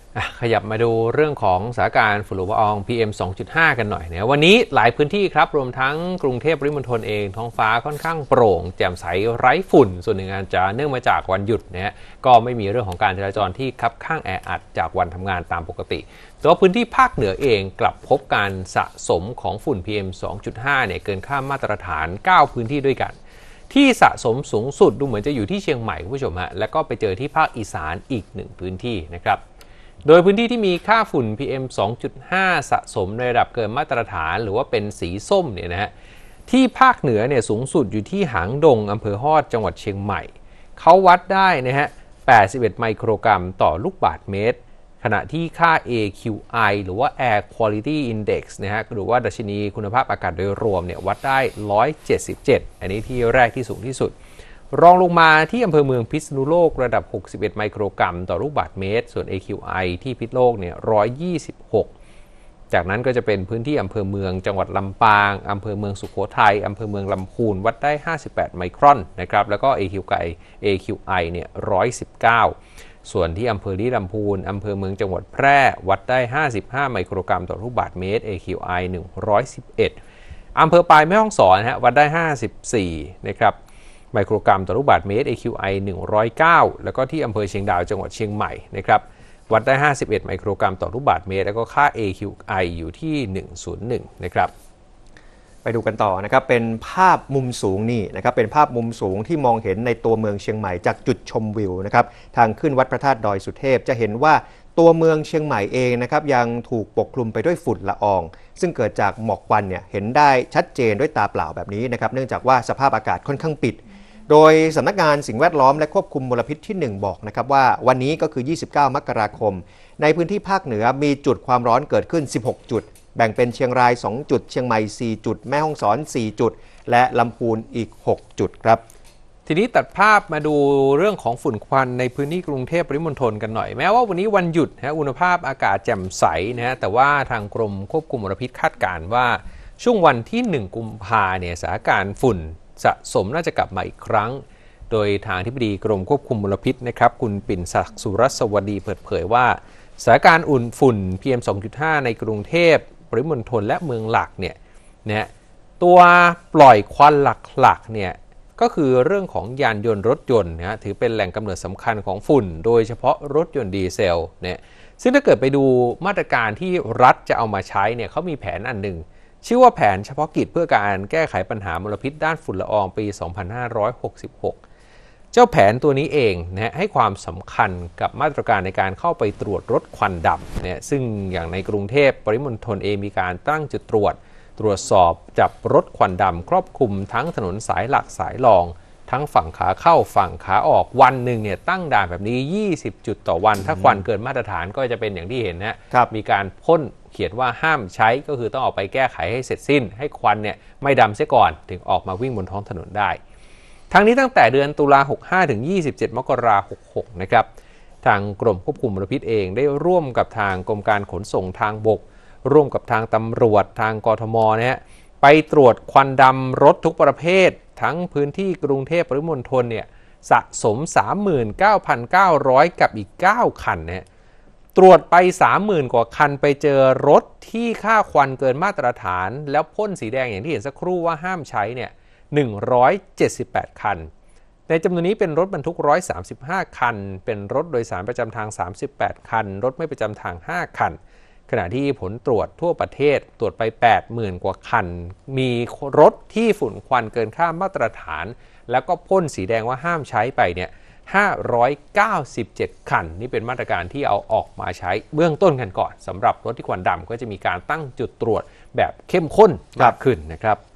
ขยับมาดูเรื่องของสถานการณ์ฝุ่นละออง PM 2.5 กันหน่อยนะวันนี้หลายพื้นที่ครับรวมทั้งกรุงเทพปริมณฑลเองท้องฟ้าค่อนข้างโปร่งแจ่มใสไร้ฝุ่นส่วนหนึ่งอาจจะเนื่องมาจากวันหยุดนะก็ไม่มีเรื่องของการจราจรที่คับข้างแออัดจากวันทำงานตามปกติแต่ว่าพื้นที่ภาคเหนือเองกลับพบการสะสมของฝุ่น PM 2.5 เนี่ยเกินค่ามาตรฐาน 9 พื้นที่ด้วยกันที่สะสมสูงสุดดูเหมือนจะอยู่ที่เชียงใหม่คุณผู้ชมฮะแล้วก็ไปเจอที่ภาคอีสานอีก1พื้นที่นะครับโดยพื้นที่ที่มีค่าฝุ่น PM 2.5 สะสมในระดับเกินมาตรฐานหรือว่าเป็นสีส้มเนี่ยนะฮะที่ภาคเหนือเนี่ยสูงสุดอยู่ที่หางดงอำเภอฮอดจังหวัดเชียงใหม่เขาวัดได้นะฮะ81 ไมโครกรัมต่อลูกบาศก์เมตรขณะที่ค่า AQI หรือว่า Air Quality Index นะฮะหรือว่าดัชนีคุณภาพอากาศโดยรวมเนี่ยวัดได้177อันนี้ที่แรกที่สูงที่สุดรองลงมาที่อำเภอเมืองพิษณุโลกระดับ61 ไมโครกรัมต่อลูกบาศก์เมตรส่วน AQI ที่พิษณุโลกเนี่ย126จากนั้นก็จะเป็นพื้นที่อำเภอเมืองจังหวัดลำปางอำเภอเมืองสุโขทัยอำเภอเมืองลำพูนวัดได้58ไมครอนนะครับแล้วก็ AQI เนี่ย119ส่วนที่อำเภอลีลำพูนอำเภอเมืองจังหวัดแพร่วัดได้55ไมโครกรัมต่อลูกบาศก์เมตร AQI 111อำเภอปลายแม่ฮ่องสอนฮะวัดได้54นะครับไมโครกรัมต่อลูกบาศก์เมตร AQI 109แล้วก็ที่อำเภอเชียงดาวจังหวัดเชียงใหม่นะครับวัดได้51ไมโครกรัมต่อลูกบาศก์เมตรแล้วก็ค่า AQI อยู่ที่101นะครับไปดูกันต่อนะครับเป็นภาพมุมสูงนี่นะครับเป็นภาพมุมสูงที่มองเห็นในตัวเมืองเชียงใหม่จากจุดชมวิวนะครับทางขึ้นวัดพระธาตุดอยสุเทพจะเห็นว่าตัวเมืองเชียงใหม่เองนะครับยังถูกปกคลุมไปด้วยฝุ่นละอองซึ่งเกิดจากหมอกควันเนี่ยเห็นได้ชัดเจนด้วยตาเปล่าแบบนี้นะครับเนื่องจากว่าสภาพอากาศค่อนข้างปิดโดยสำนักงานสิ่งแวดล้อมและควบคุมมลพิษที่1บอกนะครับว่าวันนี้ก็คือ29มกราคมในพื้นที่ภาคเหนือมีจุดความร้อนเกิดขึ้น16จุดแบ่งเป็นเชียงราย2จุดเชียงใหม่4จุดแม่ฮ่องสอน4จุดและลำพูนอีก6จุดครับทีนี้ตัดภาพมาดูเรื่องของฝุ่นควันในพื้นที่กรุงเทพปริมณฑลกันหน่อยแม้ว่าวันนี้วันหยุดอุณหภาพอากาศแจ่มใสนะฮะแต่ว่าทางกรมควบคุมมลพิษคาดการณ์ว่าช่วงวันที่1กุมภาพันธ์เนี่ยสถานการณ์ฝุ่นสะสมน่าจะกลับมาอีกครั้งโดยทางอธิบดีกรมควบคุมมลพิษนะครับคุณปิ่นศักดิ์สุรสวัสดีเปิดเผยว่าสถานการณ์ฝุ่น PM 2.5 ในกรุงเทพปริมณฑลและเมืองหลักเนี่ยนะตัวปล่อยควันหลักๆเนี่ยก็คือเรื่องของยานยนต์รถยนต์นะถือเป็นแหล่งกำเนิดสำคัญของฝุ่นโดยเฉพาะรถยนต์ดีเซลเนี่ยซึ่งถ้าเกิดไปดูมาตรการที่รัฐจะเอามาใช้เนี่ยเขามีแผนอันหนึ่งชื่อว่าแผนเฉพาะกิจเพื่อการแก้ไขปัญหามลพิษด้านฝุ่นละอองปี 2566 เจ้าแผนตัวนี้เองนะให้ความสำคัญกับมาตรการในการเข้าไปตรวจรถควันดำเนี่ยซึ่งอย่างในกรุงเทพปริมณฑลเองมีการตั้งจุดตรวจสอบจับรถควันดำครอบคลุมทั้งถนนสายหลักสายรองทั้งฝั่งขาเข้าฝั่งขาออกวันหนึ่งเนี่ยตั้งด่านแบบนี้20จุดต่อวันถ้าควันเกินมาตรฐานก็จะเป็นอย่างที่เห็นนะมีการพ่นเขียนว่าห้ามใช้ก็คือต้องออกไปแก้ไขให้เสร็จสิ้นให้ควันเนี่ยไม่ดำเสียก่อนถึงออกมาวิ่งบนท้องถนนได้ทั้งนี้ตั้งแต่เดือนตุลา65ถึง27มกราคม66นะครับทางกรมควบคุมมลพิษเองได้ร่วมกับทางกรมการขนส่งทางบกร่วมกับทางตำรวจทางกทมเนี่ยไปตรวจควันดำรถทุกประเภททั้งพื้นที่กรุงเทพปริมณฑลเนี่ยสะสม 39,900 กับอีก9คันเนี่ยตรวจไป 30,000 กว่าคันไปเจอรถที่ค่าควันเกินมาตรฐานแล้วพ่นสีแดงอย่างที่เห็นสักครู่ว่าห้ามใช้เนี่ย178คันในจำนวนนี้เป็นรถบรรทุก135คันเป็นรถโดยสารประจำทาง38คันรถไม่ประจำทาง5คันขณะที่ผลตรวจทั่วประเทศตรวจไป 80,000 กว่าคันมีรถที่ฝุ่นควันเกินค่ามาตรฐานแล้วก็พ่นสีแดงว่าห้ามใช้ไปเนี่ย597คันนี่เป็นมาตรการที่เอาออกมาใช้เบื้องต้นกันก่อนสำหรับรถที่ควันดำก็จะมีการตั้งจุดตรวจแบบเข้มข้นมากขึ้นนะครับ